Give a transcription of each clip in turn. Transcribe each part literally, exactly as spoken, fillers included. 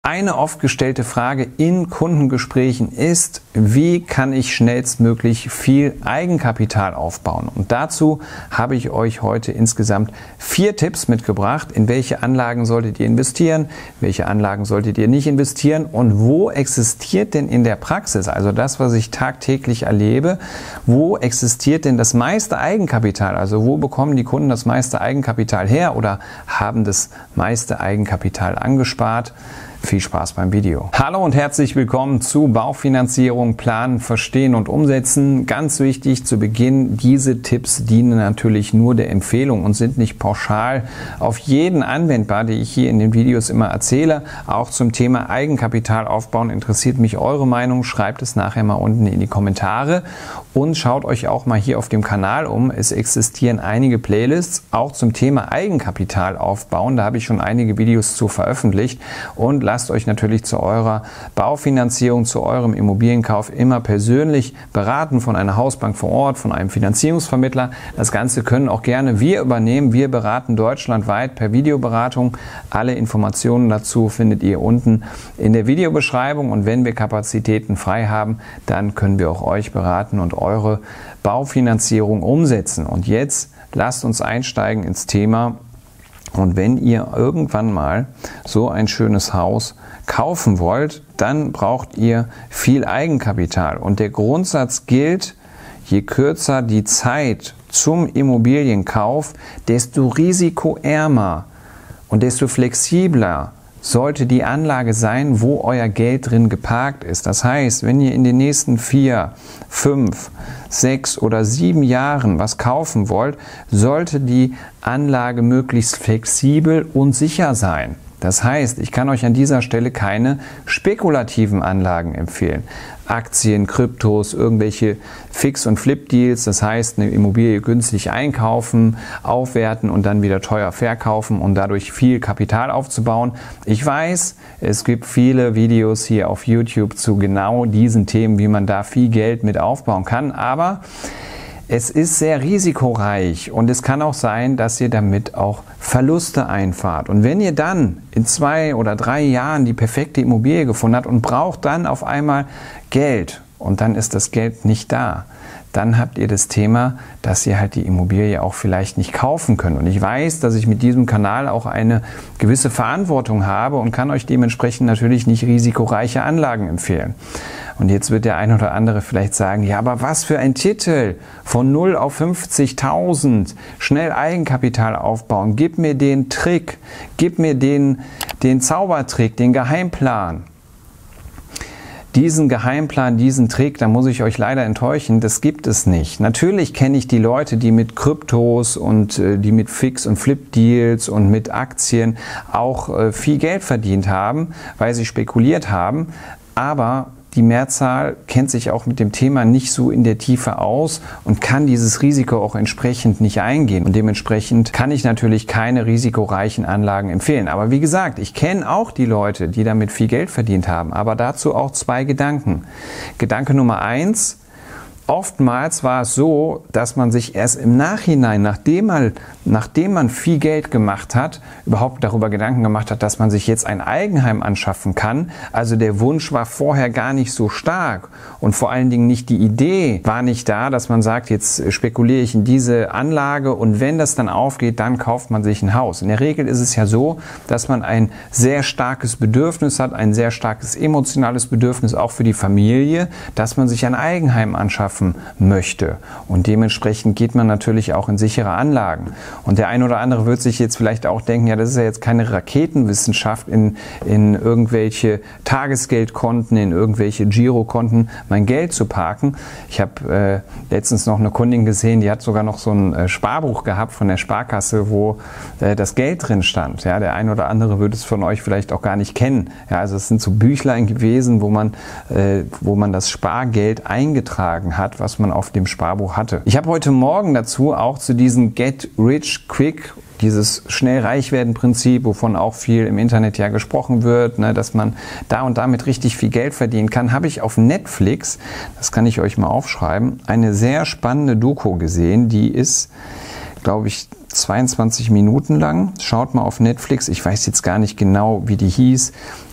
Eine oft gestellte Frage in Kundengesprächen ist, wie kann ich schnellstmöglich viel Eigenkapital aufbauen? Und dazu habe ich euch heute insgesamt vier Tipps mitgebracht. In welche Anlagen solltet ihr investieren? Welche Anlagen solltet ihr nicht investieren? Und wo existiert denn in der Praxis, also das, was ich tagtäglich erlebe, wo existiert denn das meiste Eigenkapital? Also wo bekommen die Kunden das meiste Eigenkapital her oder haben das meiste Eigenkapital angespart? Viel Spaß beim Video. Hallo und herzlich willkommen zu Baufinanzierung, Planen, Verstehen und Umsetzen. Ganz wichtig zu Beginn, diese Tipps dienen natürlich nur der Empfehlung und sind nicht pauschal auf jeden anwendbar, die ich hier in den Videos immer erzähle. Auch zum Thema Eigenkapital aufbauen interessiert mich eure Meinung. Schreibt es nachher mal unten in die Kommentare und schaut euch auch mal hier auf dem Kanal um. Es existieren einige Playlists auch zum Thema Eigenkapital aufbauen. Da habe ich schon einige Videos zu veröffentlicht und lasst euch natürlich zu eurer Baufinanzierung, zu eurem Immobilienkauf immer persönlich beraten von einer Hausbank vor Ort, von einem Finanzierungsvermittler. Das Ganze können auch gerne wir übernehmen. Wir beraten deutschlandweit per Videoberatung. Alle Informationen dazu findet ihr unten in der Videobeschreibung. Und wenn wir Kapazitäten frei haben, dann können wir auch euch beraten und eure Baufinanzierung umsetzen. Und jetzt lasst uns einsteigen ins Thema. Und wenn ihr irgendwann mal so ein schönes Haus kaufen wollt, dann braucht ihr viel Eigenkapital. Und der Grundsatz gilt, je kürzer die Zeit zum Immobilienkauf, desto risikoärmer und desto flexibler sollte die Anlage sein, wo euer Geld drin geparkt ist. Das heißt, wenn ihr in den nächsten vier, fünf, sechs oder sieben Jahren was kaufen wollt, sollte die Anlage möglichst flexibel und sicher sein. Das heißt, ich kann euch an dieser Stelle keine spekulativen Anlagen empfehlen. Aktien, Kryptos, irgendwelche Fix- und Flip-Deals, das heißt eine Immobilie günstig einkaufen, aufwerten und dann wieder teuer verkaufen und dadurch viel Kapital aufzubauen. Ich weiß, es gibt viele Videos hier auf YouTube zu genau diesen Themen, wie man da viel Geld mit aufbauen kann, aber es ist sehr risikoreich und es kann auch sein, dass ihr damit auch Verluste einfahrt. Und wenn ihr dann in zwei oder drei Jahren die perfekte Immobilie gefunden habt und braucht dann auf einmal Geld und dann ist das Geld nicht da, dann habt ihr das Thema, dass ihr halt die Immobilie auch vielleicht nicht kaufen könnt. Und ich weiß, dass ich mit diesem Kanal auch eine gewisse Verantwortung habe und kann euch dementsprechend natürlich nicht risikoreiche Anlagen empfehlen. Und jetzt wird der ein oder andere vielleicht sagen, ja, aber was für ein Titel, von null auf fünfzigtausend, schnell Eigenkapital aufbauen, gib mir den Trick, gib mir den, den Zaubertrick, den Geheimplan. Diesen Geheimplan, diesen Trick, da muss ich euch leider enttäuschen, das gibt es nicht. Natürlich kenne ich die Leute, die mit Kryptos und äh, die mit Fix- und Flip-Deals und mit Aktien auch äh, viel Geld verdient haben, weil sie spekuliert haben, aber die Mehrzahl kennt sich auch mit dem Thema nicht so in der Tiefe aus und kann dieses Risiko auch entsprechend nicht eingehen. Und dementsprechend kann ich natürlich keine risikoreichen Anlagen empfehlen. Aber wie gesagt, ich kenne auch die Leute, die damit viel Geld verdient haben. Aber dazu auch zwei Gedanken. Gedanke Nummer eins. Oftmals war es so, dass man sich erst im Nachhinein, nachdem man, nachdem man viel Geld gemacht hat, überhaupt darüber Gedanken gemacht hat, dass man sich jetzt ein Eigenheim anschaffen kann. Also der Wunsch war vorher gar nicht so stark und vor allen Dingen nicht die Idee war nicht da, dass man sagt, jetzt spekuliere ich in diese Anlage und wenn das dann aufgeht, dann kauft man sich ein Haus. In der Regel ist es ja so, dass man ein sehr starkes Bedürfnis hat, ein sehr starkes emotionales Bedürfnis auch für die Familie, dass man sich ein Eigenheim anschaffen möchte. Und dementsprechend geht man natürlich auch in sichere Anlagen. Und der ein oder andere wird sich jetzt vielleicht auch denken, ja, das ist ja jetzt keine Raketenwissenschaft, in, in irgendwelche Tagesgeldkonten, in irgendwelche Girokonten mein Geld zu parken. Ich habe äh, letztens noch eine Kundin gesehen, die hat sogar noch so ein äh, Sparbuch gehabt von der Sparkasse, wo äh, das Geld drin stand. Ja, der ein oder andere wird es von euch vielleicht auch gar nicht kennen. Ja, also es sind so Büchlein gewesen, wo man, äh, wo man das Spargeld eingetragen hat, was man auf dem Sparbuch hatte. Ich habe heute Morgen dazu auch zu diesem Get Rich Quick, dieses Schnell-Reich-werden-Prinzip, wovon auch viel im Internet ja gesprochen wird, ne, dass man da und damit richtig viel Geld verdienen kann, habe ich auf Netflix, das kann ich euch mal aufschreiben, eine sehr spannende Doku gesehen, die ist, glaube ich, zweiundzwanzig Minuten lang. Schaut mal auf Netflix, ich weiß jetzt gar nicht genau, wie die hieß.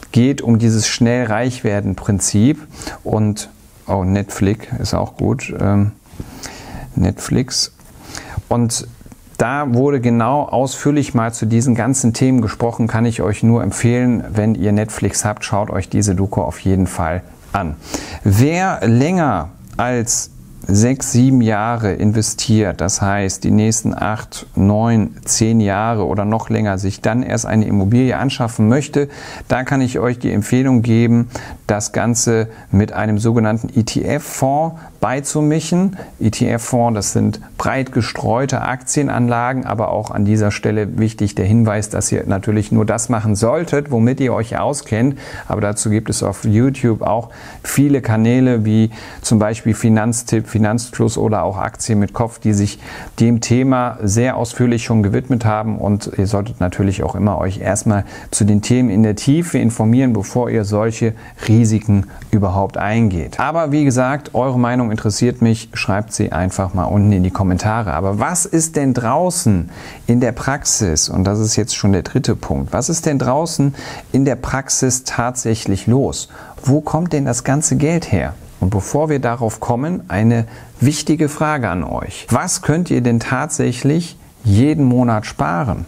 geht um dieses Schnell-Reich-Werden-Prinzip und, oh, Netflix ist auch gut, ähm, Netflix. Und da wurde genau ausführlich mal zu diesen ganzen Themen gesprochen, kann ich euch nur empfehlen, wenn ihr Netflix habt, schaut euch diese Doku auf jeden Fall an. Wer länger als sechs, sieben Jahre investiert, das heißt die nächsten acht, neun, zehn Jahre oder noch länger sich dann erst eine Immobilie anschaffen möchte, da kann ich euch die Empfehlung geben, das Ganze mit einem sogenannten E T F-Fonds beizumischen. E T F-Fonds, das sind breit gestreute Aktienanlagen, aber auch an dieser Stelle wichtig der Hinweis, dass ihr natürlich nur das machen solltet, womit ihr euch auskennt. Aber dazu gibt es auf YouTube auch viele Kanäle wie zum Beispiel Finanztipp, Finanzfluss oder auch Aktien mit Kopf, die sich dem Thema sehr ausführlich schon gewidmet haben. Und ihr solltet natürlich auch immer euch erstmal zu den Themen in der Tiefe informieren, bevor ihr solche Risiken überhaupt eingeht. Aber wie gesagt, eure Meinung interessiert mich, schreibt sie einfach mal unten in die Kommentare. Aber was ist denn draußen in der Praxis, und das ist jetzt schon der dritte Punkt, was ist denn draußen in der Praxis tatsächlich los? Wo kommt denn das ganze Geld her? Und bevor wir darauf kommen, eine wichtige Frage an euch. Was könnt ihr denn tatsächlich jeden Monat sparen?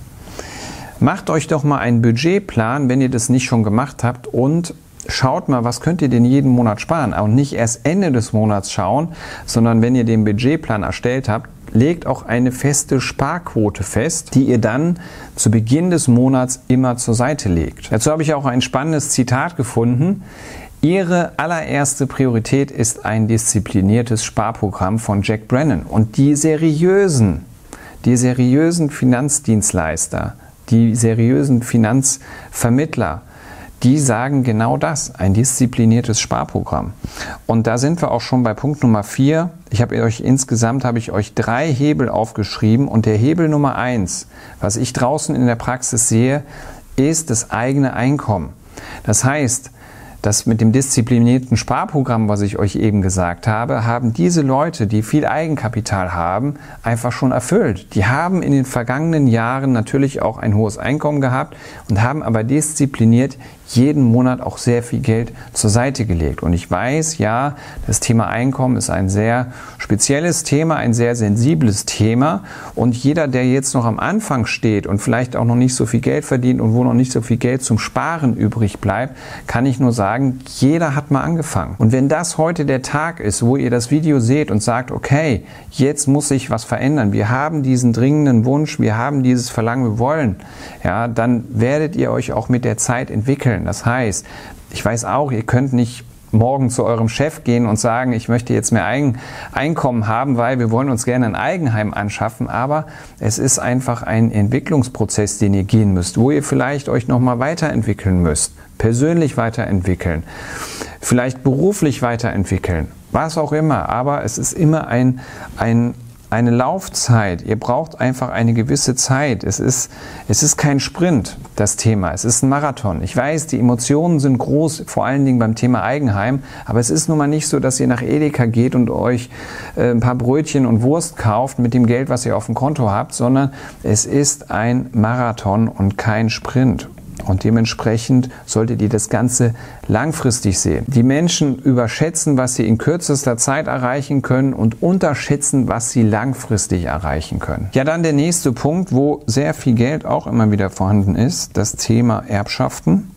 Macht euch doch mal einen Budgetplan, wenn ihr das nicht schon gemacht habt, und schaut mal, was könnt ihr denn jeden Monat sparen? Und nicht erst Ende des Monats schauen, sondern wenn ihr den Budgetplan erstellt habt, legt auch eine feste Sparquote fest, die ihr dann zu Beginn des Monats immer zur Seite legt. Dazu habe ich auch ein spannendes Zitat gefunden. Ihre allererste Priorität ist ein diszipliniertes Sparprogramm von Jack Brennan. Und die seriösen, die seriösen Finanzdienstleister, die seriösen Finanzvermittler, die sagen genau das, ein diszipliniertes Sparprogramm. Und da sind wir auch schon bei Punkt Nummer vier. Ich habe euch insgesamt habe ich euch drei Hebel aufgeschrieben, und der Hebel Nummer eins, was ich draußen in der Praxis sehe, ist das eigene Einkommen. Das heißt, das mit dem disziplinierten Sparprogramm, was ich euch eben gesagt habe, haben diese Leute, die viel Eigenkapital haben, einfach schon erfüllt. Die haben in den vergangenen Jahren natürlich auch ein hohes Einkommen gehabt und haben aber diszipliniert jeden Monat auch sehr viel Geld zur Seite gelegt. Und ich weiß, ja, das Thema Einkommen ist ein sehr spezielles Thema, ein sehr sensibles Thema. Und jeder, der jetzt noch am Anfang steht und vielleicht auch noch nicht so viel Geld verdient und wo noch nicht so viel Geld zum Sparen übrig bleibt, kann ich nur sagen, jeder hat mal angefangen. Und wenn das heute der Tag ist, wo ihr das Video seht und sagt, okay, jetzt muss sich was verändern, wir haben diesen dringenden Wunsch, wir haben dieses Verlangen, wir wollen, ja, dann werdet ihr euch auch mit der Zeit entwickeln. Das heißt, ich weiß auch, ihr könnt nicht morgen zu eurem Chef gehen und sagen, ich möchte jetzt mehr Eigen Einkommen haben, weil wir wollen uns gerne ein Eigenheim anschaffen, aber es ist einfach ein Entwicklungsprozess, den ihr gehen müsst, wo ihr vielleicht euch nochmal weiterentwickeln müsst, persönlich weiterentwickeln, vielleicht beruflich weiterentwickeln, was auch immer, aber es ist immer ein, ein eine Laufzeit. Ihr braucht einfach eine gewisse Zeit. Es ist, es ist kein Sprint, das Thema. Es ist ein Marathon. Ich weiß, die Emotionen sind groß, vor allen Dingen beim Thema Eigenheim, aber es ist nun mal nicht so, dass ihr nach Edeka geht und euch äh, ein paar Brötchen und Wurst kauft mit dem Geld, was ihr auf dem Konto habt, sondern es ist ein Marathon und kein Sprint. Und dementsprechend solltet ihr das Ganze langfristig sehen. Die Menschen überschätzen, was sie in kürzester Zeit erreichen können, und unterschätzen, was sie langfristig erreichen können. Ja, dann der nächste Punkt, wo sehr viel Geld auch immer wieder vorhanden ist, das Thema Erbschaften,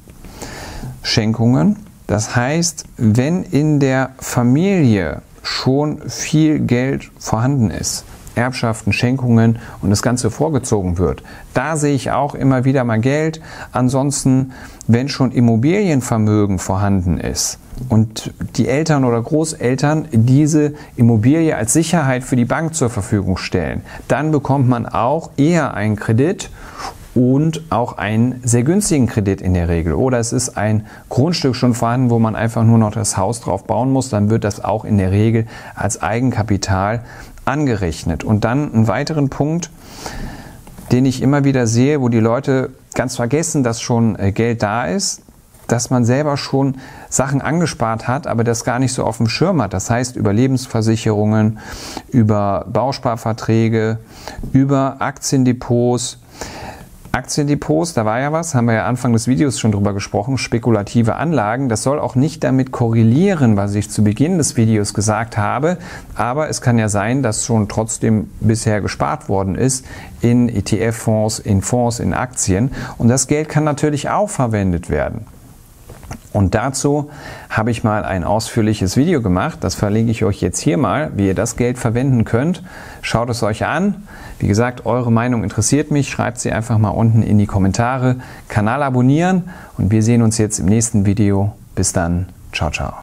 Schenkungen. Das heißt, wenn in der Familie schon viel Geld vorhanden ist, Erbschaften, Schenkungen, und das Ganze vorgezogen wird. Da sehe ich auch immer wieder mal Geld. Ansonsten, wenn schon Immobilienvermögen vorhanden ist und die Eltern oder Großeltern diese Immobilie als Sicherheit für die Bank zur Verfügung stellen, dann bekommt man auch eher einen Kredit und auch einen sehr günstigen Kredit in der Regel. Oder es ist ein Grundstück schon vorhanden, wo man einfach nur noch das Haus drauf bauen muss, dann wird das auch in der Regel als Eigenkapital angerechnet. Und dann einen weiteren Punkt, den ich immer wieder sehe, wo die Leute ganz vergessen, dass schon Geld da ist, dass man selber schon Sachen angespart hat, aber das gar nicht so auf dem Schirm hat. Das heißt, über Lebensversicherungen, über Bausparverträge, über Aktiendepots. Aktiendepots, da war ja was, haben wir ja Anfang des Videos schon drüber gesprochen, spekulative Anlagen. Das soll auch nicht damit korrelieren, was ich zu Beginn des Videos gesagt habe, aber es kann ja sein, dass schon trotzdem bisher gespart worden ist in E T F-Fonds, in Fonds, in Aktien und das Geld kann natürlich auch verwendet werden. Und dazu habe ich mal ein ausführliches Video gemacht, das verlinke ich euch jetzt hier mal, wie ihr das Geld verwenden könnt. Schaut es euch an. Wie gesagt, eure Meinung interessiert mich, schreibt sie einfach mal unten in die Kommentare. Kanal abonnieren und wir sehen uns jetzt im nächsten Video. Bis dann, ciao, ciao.